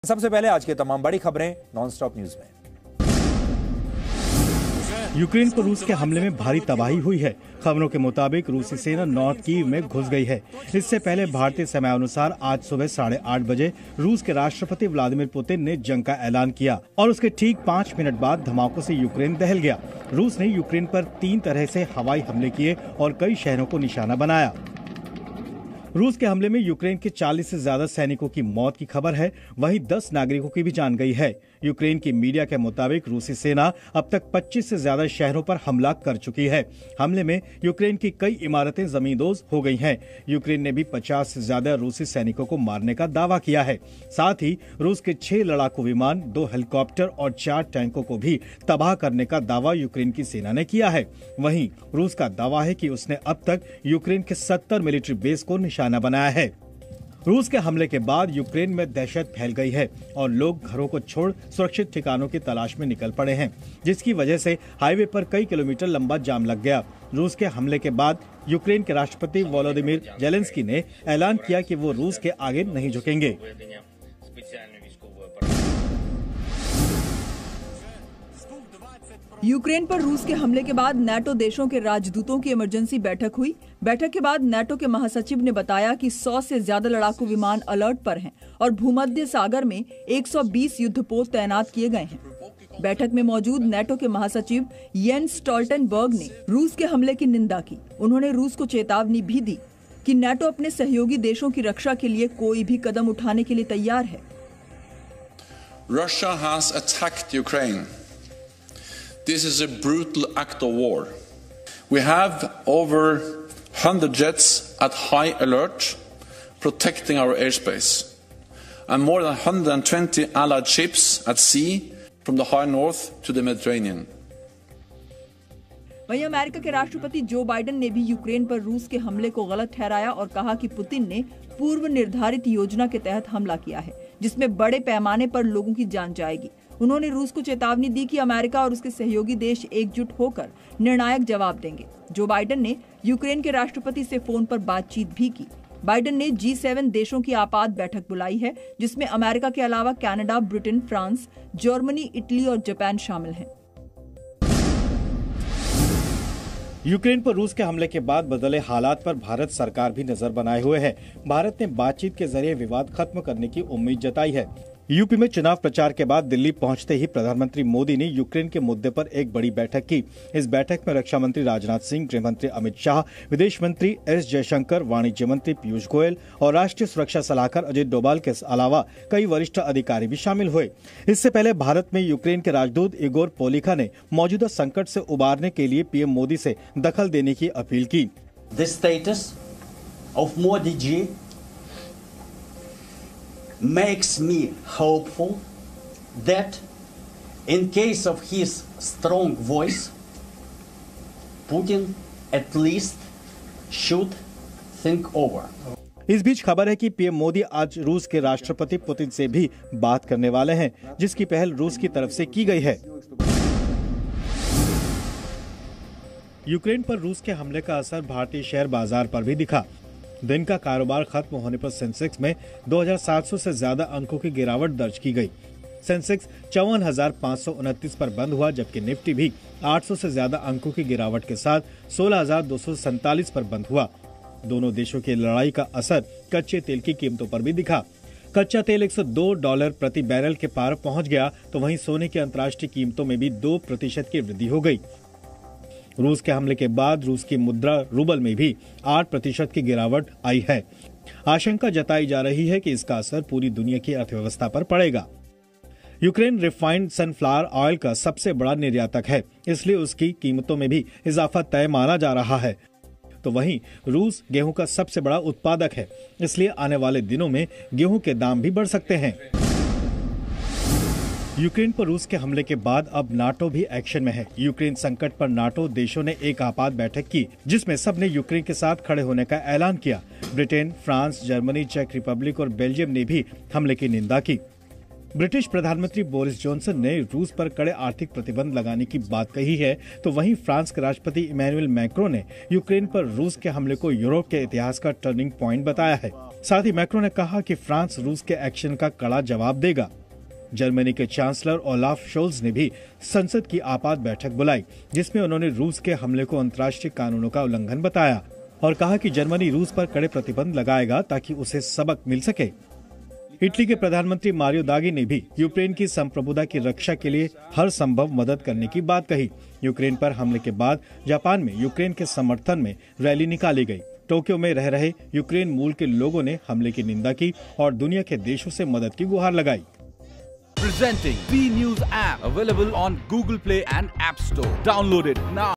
सबसे पहले आज की तमाम बड़ी खबरें नॉनस्टॉप न्यूज में। यूक्रेन पर रूस के हमले में भारी तबाही हुई है। खबरों के मुताबिक रूसी सेना नॉर्थ कीव में घुस गई है। इससे पहले भारतीय समय अनुसार आज सुबह 8:30 बजे रूस के राष्ट्रपति व्लादिमीर पुतिन ने जंग का ऐलान किया और उसके ठीक 5 मिनट बाद धमाकों से यूक्रेन दहल गया। रूस ने यूक्रेन पर 3 तरह से हवाई हमले किए और कई शहरों को निशाना बनाया। रूस के हमले में यूक्रेन के 40 से ज्यादा सैनिकों की मौत की खबर है, वहीं 10 नागरिकों की भी जान गई है। यूक्रेन की मीडिया के मुताबिक रूसी सेना अब तक 25 से ज्यादा शहरों पर हमला कर चुकी है। हमले में यूक्रेन की कई इमारतें जमींदोज हो गई हैं। यूक्रेन ने भी 50 से ज्यादा रूसी सैनिकों को मारने का दावा किया है। साथ ही रूस के 6 लड़ाकू विमान, 2 हेलीकॉप्टर और 4 टैंकों को भी तबाह करने का दावा यूक्रेन की सेना ने किया है। वहीं रूस का दावा है कि उसने अब तक यूक्रेन के 70 मिलिट्री बेस को निशाना बनाया है। रूस के हमले के बाद यूक्रेन में दहशत फैल गई है और लोग घरों को छोड़ सुरक्षित ठिकानों की तलाश में निकल पड़े हैं, जिसकी वजह से हाईवे पर कई किलोमीटर लंबा जाम लग गया। रूस के हमले के बाद यूक्रेन के राष्ट्रपति वोलोदिमीर जेलेंस्की ने ऐलान किया कि वो रूस के आगे नहीं झुकेंगे। यूक्रेन पर रूस के हमले के बाद नाटो देशों के राजदूतों की इमरजेंसी बैठक हुई। बैठक के बाद नाटो के महासचिव ने बताया कि 100 से ज्यादा लड़ाकू विमान अलर्ट पर हैं और भूमध्य सागर में 120 युद्धपोत तैनात किए गए हैं। बैठक में मौजूद नाटो के महासचिव येंस स्टोल्टनबर्ग ने रूस के हमले की निंदा की। उन्होंने रूस को चेतावनी भी दी कि नाटो अपने सहयोगी देशों की रक्षा के लिए कोई भी कदम उठाने के लिए तैयार है। Russia has attacked Ukraine. This is a brutal act of war. We have over 100 jets at high alert, protecting our airspace, and more than 120 allied ships at sea from the high north to the Mediterranean. वहीं America के राष्ट्रपति Joe Biden ने भी Ukraine पर रूस के हमले को गलत ठहराया और कहा कि पुतिन ने पूर्व निर्धारित योजना के तहत हमला किया है, जिसमें बड़े पैमाने पर लोगों की जान जाएगी। उन्होंने रूस को चेतावनी दी कि अमेरिका और उसके सहयोगी देश एकजुट होकर निर्णायक जवाब देंगे। जो बाइडेन ने यूक्रेन के राष्ट्रपति से फोन पर बातचीत भी की। बाइडेन ने G7 देशों की आपात बैठक बुलाई है, जिसमें अमेरिका के अलावा Canada, Britain, France, Germany, Italy और जापान शामिल हैं। यूक्रेन पर रूस के हमले के बाद बदले हालात पर भारत सरकार भी नजर बनाए हुए है। भारत ने बातचीत के जरिए विवाद खत्म करने की उम्मीद जताई है। यूपी में चुनाव प्रचार के बाद दिल्ली पहुंचते ही प्रधानमंत्री मोदी ने यूक्रेन के मुद्दे पर एक बड़ी बैठक की। इस बैठक में रक्षा मंत्री राजनाथ सिंह, गृह मंत्री अमित शाह, विदेश मंत्री एस जयशंकर, वाणिज्य मंत्री पीयूष गोयल और राष्ट्रीय सुरक्षा सलाहकार अजित डोभाल के अलावा कई वरिष्ठ अधिकारी भी शामिल हुए। इससे पहले भारत में यूक्रेन के राजदूत इगोर पोलिखा ने मौजूदा संकट से उबारने के लिए पीएम मोदी से दखल देने की अपील की। The status of Modi ji makes me hopeful that in case of his strong voice, Putin at least should think over. इस बीच खबर है कि पीएम मोदी आज रूस के राष्ट्रपति पुतिन से भी बात करने वाले हैं, जिसकी पहल रूस की तरफ से की गई है। यूक्रेन पर रूस के हमले का असर भारतीय शेयर बाजार पर भी दिखा। दिन का कारोबार खत्म होने पर सेंसेक्स में 2700 से ज्यादा अंकों की गिरावट दर्ज की गई। सेंसेक्स 54,529 पर बंद हुआ, जबकि निफ्टी भी 800 से ज्यादा अंकों की गिरावट के साथ 16,247 पर बंद हुआ। दोनों देशों की लड़ाई का असर कच्चे तेल की कीमतों पर भी दिखा। कच्चा तेल $102 प्रति बैरल के पार पहुंच गया, तो वहीं सोने की अंतर्राष्ट्रीय कीमतों में भी 2% की वृद्धि हो गई। रूस के हमले के बाद रूस की मुद्रा रूबल में भी 8% की गिरावट आई है। आशंका जताई जा रही है कि इसका असर पूरी दुनिया की अर्थव्यवस्था पर पड़ेगा। यूक्रेन रिफाइंड सनफ्लावर ऑयल का सबसे बड़ा निर्यातक है, इसलिए उसकी कीमतों में भी इजाफा तय माना जा रहा है। तो वहीं रूस गेहूं का सबसे बड़ा उत्पादक है, इसलिए आने वाले दिनों में गेहूं के दाम भी बढ़ सकते हैं। यूक्रेन पर रूस के हमले के बाद अब नाटो भी एक्शन में है। यूक्रेन संकट पर नाटो देशों ने एक आपात बैठक की, जिसमें सबने यूक्रेन के साथ खड़े होने का ऐलान किया। ब्रिटेन, फ्रांस, जर्मनी, चेक रिपब्लिक और बेल्जियम ने भी हमले की निंदा की। ब्रिटिश प्रधानमंत्री बोरिस जॉनसन ने रूस पर कड़े आर्थिक प्रतिबंध लगाने की बात कही है, तो वहीं फ्रांस के राष्ट्रपति इमैनुअल मैक्रों ने यूक्रेन पर रूस के हमले को यूरोप के इतिहास का टर्निंग पॉइंट बताया है। साथ ही मैक्रो ने कहा कि फ्रांस रूस के एक्शन का कड़ा जवाब देगा। जर्मनी के चांसलर ओलाफ शोल्ज ने भी संसद की आपात बैठक बुलाई, जिसमें उन्होंने रूस के हमले को अंतर्राष्ट्रीय कानूनों का उल्लंघन बताया और कहा कि जर्मनी रूस पर कड़े प्रतिबंध लगाएगा ताकि उसे सबक मिल सके। इटली के प्रधानमंत्री मारियो दागी ने भी यूक्रेन की संप्रभुता की रक्षा के लिए हर संभव मदद करने की बात कही। यूक्रेन पर हमले के बाद जापान में यूक्रेन के समर्थन में रैली निकाली गई। टोक्यो में रह रहे यूक्रेन मूल के लोगों ने हमले की निंदा की और दुनिया के देशों से मदद की गुहार लगाई। Presenting B News app, available on Google Play and App Store. Download it now.